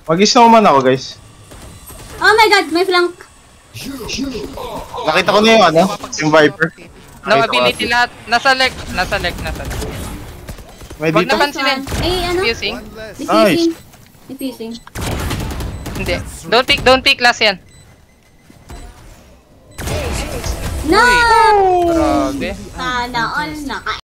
Mag-snowman ako, guys. Oh my god, may flank. Nakita ko na yung ano, yung Viper. No ability lahat. Nasa leg. May Wag dito. na pansinin. Ay, ano? Fusing. Diffusing. Diffusing. Hindi. Don't pick last yan. No! Grabe. Sana all naka